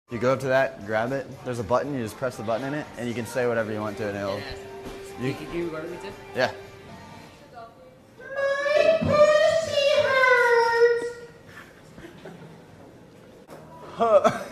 You go up to that, grab it. There's a button. You just press the button in it, and you can say whatever you want to it. And it'll. You can you record me too? Yeah. My pussy hurts.